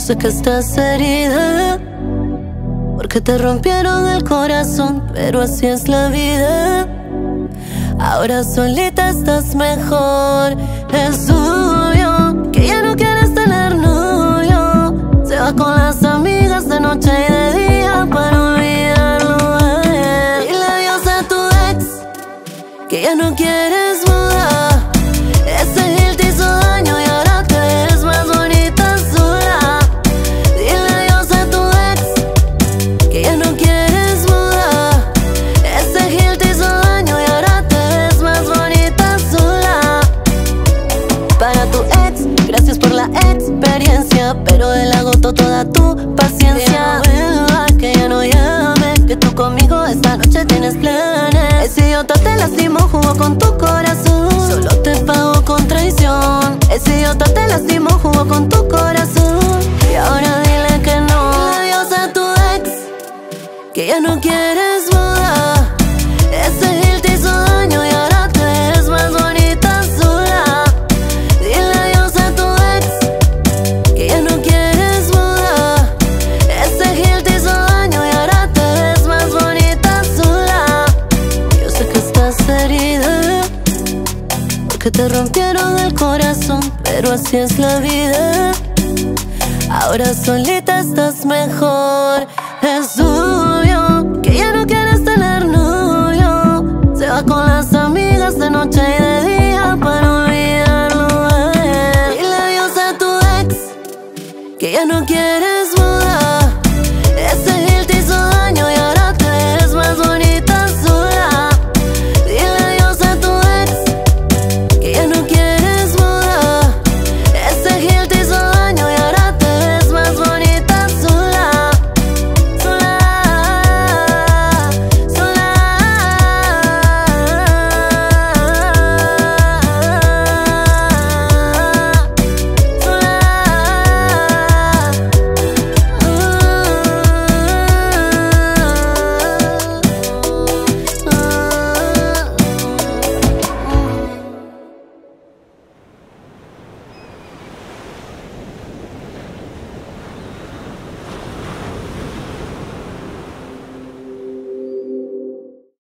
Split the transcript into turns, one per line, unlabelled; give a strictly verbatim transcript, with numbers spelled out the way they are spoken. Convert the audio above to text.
sé que estás herida, porque te rompieron el corazón, pero así es la vida. Ahora solita estás mejor. Es obvio que ya no quieres tener novio. Se va con las amigas de noche y de día para olvidarlo a él. Dile adiós a tu ex, que ya no quieres mudar. Ese gil te hizo daño y ahora te ves más bonita sola. Dile adiós a tu ex, que ya no quieres mudar. Ese gil te hizo daño y ahora te ves más bonita sola. Para tu ex, gracias por la experiencia, pero él agotó toda tu paciencia. Que ya no vuelva, que ya no llame, que tú conmigo esta noche tienes planes. Ese idiota te lastimó, jugó con tu corazón, solo te pagó con traición. Ese idiota te lastimó, jugó con tu corazón, y ahora dile que no. Dile adiós a tu ex, que ya no quieres mudar. Ese gil te hizo daño y ahora te ves más bonita sola. Dile adiós a tu ex, que ya no quieres mudar. Ese gil te hizo daño y ahora te ves más bonita sola. Yo sé que estás herida, porque te rompieron el corazón, pero así es la vida. Ahora solita estás mejor. Es